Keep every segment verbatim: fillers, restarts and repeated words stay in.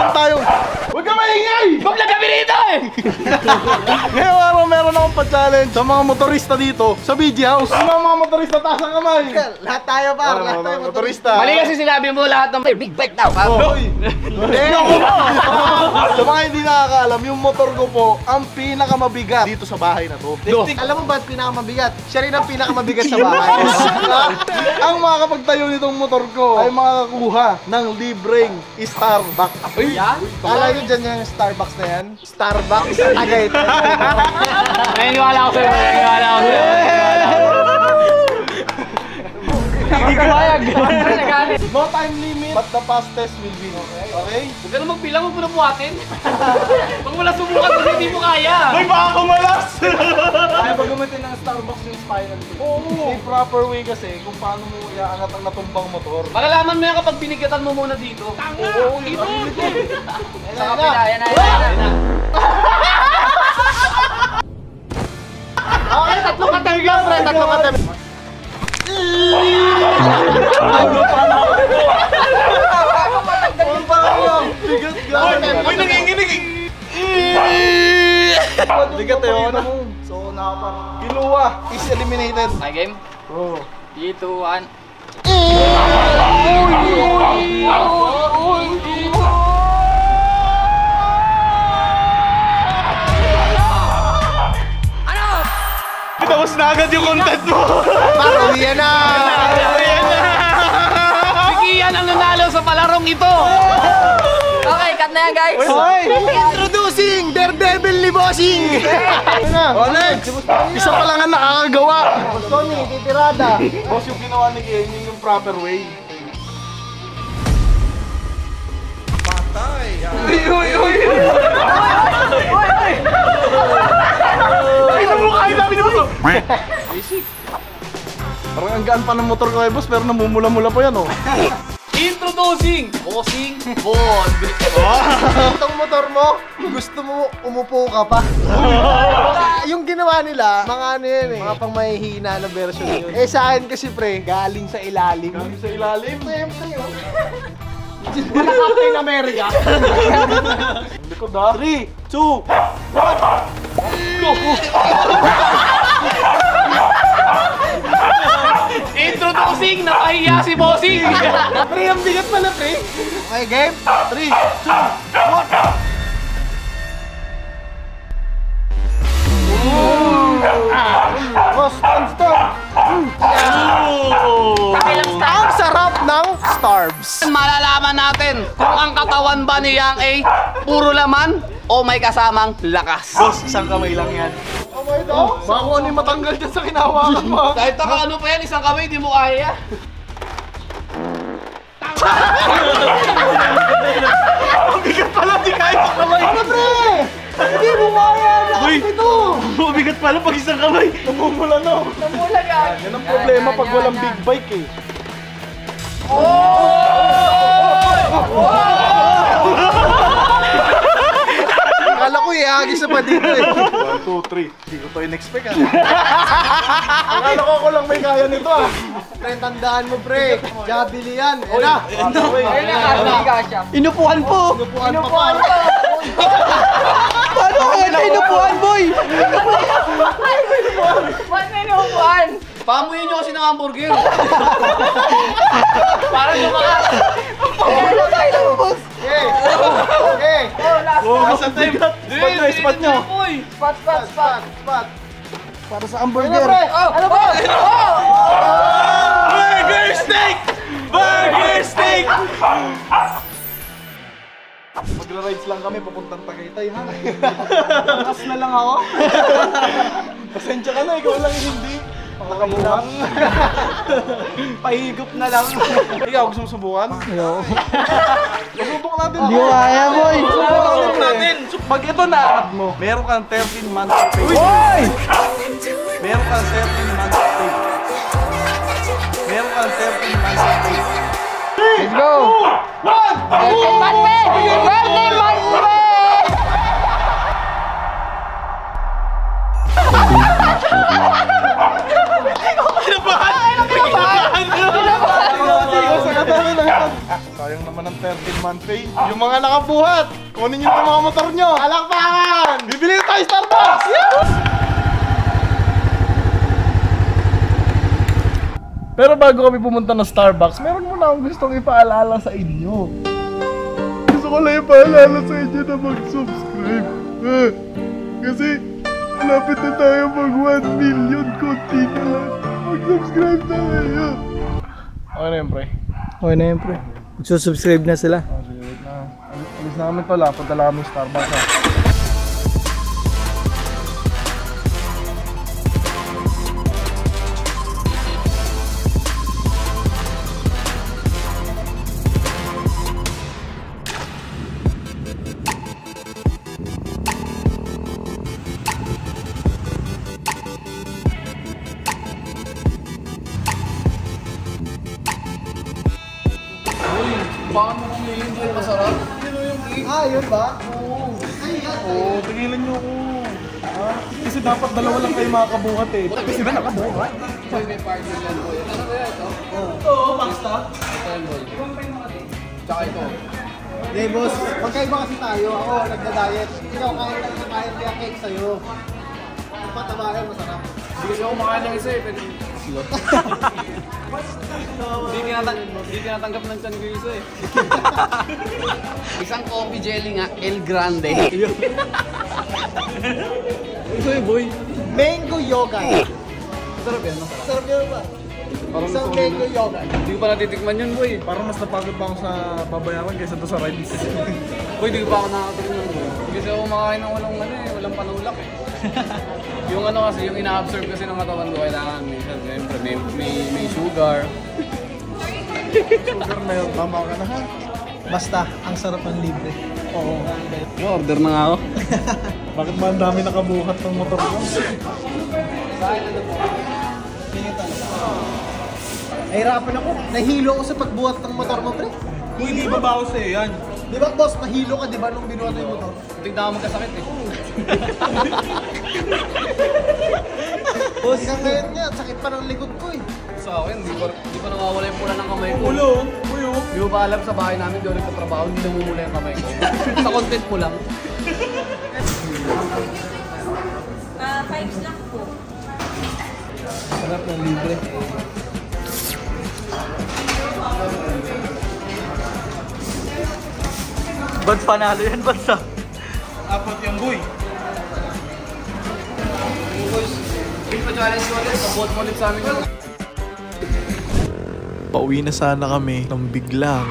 meron tayong... Huwag ka maingay! Huwag na kami rito eh! Ngayon araw meron akong pa-challenge sa mga motorista dito sa B G House. Sino ang mga motorista? Taas ang kamay! Lahat tayo par, lahat tayo motorista. Mali kasi sinabi mo lahat ng big bike daw. Hoy! Sa mga hindi nakakaalam, yung motor ko po ang pinakamabigat dito sa bahay na to. Alam mo ba pinakamabigat? Siya rin ang pinakamabigat sa bahay. Ang makakapagtayo nitong motor ko ay makakakuha ng libreng Starbucks. Yan? Kala nyo dyan yung Starbucks na yan? Starbucks? Agay. Naniniwala ako sa'yo. Naniniwala ako sa'yo. Hindi ko mayag. No time limit, but the fastest will win. Okay? Huwag ka na magbilang, huwag mo na buhatin. Pag wala subukan kasi hindi mo kaya. Uy, baka kumalas! Kaya ba gamitin ng Starbucks yung spinal? Oo. May proper way kasi kung paano mo iaangat ang natumbang motor. Malalaman mo yan kapag binigatan mo muna dito. Tanga! Oo, yun. Sa kapila, yan na, yan na. Okay, tatlo ka tayo lang, pre. Tatlo ka tayo. Uy, nanginginig! Bigat yun. So, nakapar. Kiluwa is eliminated. My game? Oo. three, two, one. Tapos na agad yung content mo! Parang yan na! Si Kian ang nanalo sa palarong ito! Okay, cut na yan guys! Hoy! Introducing Daredevil ni Bossing! O, next! Isa pa lang ang nakakagawa! Tony, titirada! Boss, yung ginawa ni Kian, yun yung proper way. Patay! Uy, uy, uy! Ay, namukha yung dami ni Boss! Basic! Parang ang gaan pa ng motor ko kay Boss, pero namumula-mula pa yan, oh. Introducing Bossing Bond! Itong motor mo, gusto mo umupo ka pa. Yung ginawa nila, mga ano yan eh, mga pang mahihina na version yun. Eh sa akin kasi pre, galing sa ilalim. Galing sa ilalim. Siyempre yun. Wala Captain America. Likod ha. three, two, one! Go! Introducing napahiya si Bossing! Pre, ang bigat pala pre. Okay, game? three, two, one! Boss, stand stop! Ang sarap ng Starbs. Malalaman natin kung ang katawan ba ni Yang A puro laman o may kasamang lakas. Boss, isang kamay lang yan. Oh my God! Baka kung ano yung matanggal dyan sa kinahawakan mo. Kahit taka ano pa yan, isang kamay, di mo kaya. Ang bigat pala, di kaya sa kamay. Ano pre? Hindi mo kaya. Uy! Lakas ito. Ang bigat pala pag isang kamay. Namumula na. Namula yan. Yan ang problema pag walang big bike eh. Akala ko ihagis na pa dito eh. one, two, three. Hindi ko to in-expect ah. Akala ko ko lang may kaya nito ah. Pre, tandaan mo pre. Jabili yan. Ayun na. Ayun na. Inupuan po. Inupuan pa pa. Paano kaya na inupuan boy? Ba't may inuupuan? Pamuyin nyo kasi ng hamburger. Parang lumakas. Okay. Okay. Oh, sa time. Spot nyo, spot nyo. Spot, spot, spot. Spot. Para sa hamburger. Ano ba? Burger steak! Burger steak! Magra-rides lang kami, papuntang Tagaytay ha. Lakas na lang ako. Pasensya ka na, ikaw lang hindi. Nakabulang. Pahigop na lang. Ikaw, gusto mo subukan? Ayaw. Susubok natin. Hindi ko kaya boy. Susubok natin. Pag ito na-add mo, meron kang thirteen months pay. Boy! Meron kang thirteen months pay. Meron kang thirteen months pay. Let's go! One! thirteen month pay! thirteen month pay! Sayang naman ang thirteen month pay. Yung mga nakabuhat, kunin nyo yung mga motor nyo. Alakpakan! Bibili na tayo Starbucks! Pero bago kami pumunta ng Starbucks, meron muna akong gustong ipaalala sa inyo. Gusto ko lang ipaalala sa inyo na mag-subscribe. Eh, kasi malapit na tayo mag one million, konti na lang. Mag-subscribe na kayo. Okay na yun, pre. Okay na yun, pre. Magsusubscribe na sila. Oh, sige, wait na. Alis na kami pala, punta lang kami sa Starbucks ha. Baka mo kung yun yung masarap. Ah, yun ba? Oo. Oo, tigilan nyo ako. Ah, kasi dapat dalawa lang kayo makakabuhat eh. Kasi ba nakabuhat? Boy, may partner yan, boy. Ano ba yan, ito? Oo, basta. Ito yan, boy. Tsaka ito. Hey, boss. Magkaiba kasi tayo. Ako, nagda-diet. Ikaw, kahit lang nakain kaya cake sa'yo. Ang patabayan, masarap. Hindi kasi ako makain ng isa eh. Pwede slot. Hindi tinatang hindi tinatanggap ng chan ko yung isa eh. Isang coffee jelly nga, El Grande. Ito eh, boy. Mango yogurt. Masarap yan, masarap. Sarap yun ba? Parang Isang gusto ko- mango yogurt. Hindi ko pa natitikman yun, boy. Parang mas napagod pa ako sa babayaran kaysa doon sa rides. Boy, di ko pa ako nakatikim ng boy. Kasi ako makain ng walang ano eh, walang panulak eh. Yung ano kasi, yung ina-absorb kasi ng katawan ko, kailangan minsan, siyempre, may, may, may sugar. Sugar na yun, tama ka na ha. Basta, ang sarap ng libre. Oo. Order na nga ako. Bakit ba ang dami nakabuhat ng motor ko? Nahirapan ako. Nahilo ako sa pagbuhat ng motor mo, pre. Kung hindi ba bawas eh, yan. Di ba, boss, nahilo ka, di ba, nung binuhat yung motor? Tignan ako magkasakit eh. Boss, hanggang ngayon nga, sakit pa ng likod ko eh. Sa akin, di pa, di pa nawawala yung pula ng kamay ko. Ulo, ulo. Di mo ba alam sa bahay namin, di ako nagtatrabaho, hindi namumula yung kamay ko. Sa content mo lang. Ah, five lang po. Sarap ng libre. Ba't panalo yan, bansa? Apat yung boy. Hindi pa challenge ko ulit, pabuhat mo ulit sa amin. Pauwi na sana kami ng biglang.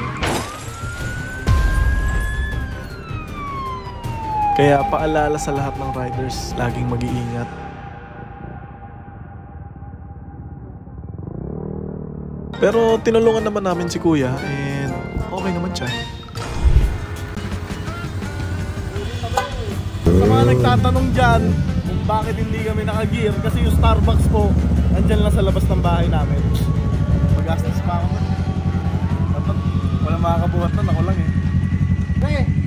Kaya paalala sa lahat ng riders, laging mag-iingat. Pero tinulungan naman namin si Kuya and okay naman siya. Sa mga nagtatanong dyan kung bakit hindi kami naka-gear, kasi yung Starbucks po nandyan lang sa labas ng bahay namin. Magastos pa ako. Dapat wala makakabuhat na, ako lang eh. Pre,